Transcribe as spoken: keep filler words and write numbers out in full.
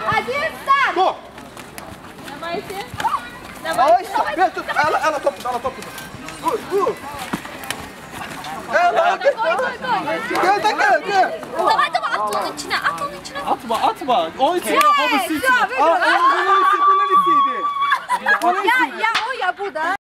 Aziz sen. Go. Namaisi. Namaisi. Ver tut. Ela, ela top tut, ela top tut. Vur, vur. Ela, gel. Gel, gel, gel. Tamam tamam at onun içine, at onun içine. Atma, atma. O içine, o içine. Ya, Aa, onun iyisi, bunun iyisiydi. ya, ya o ya bu da.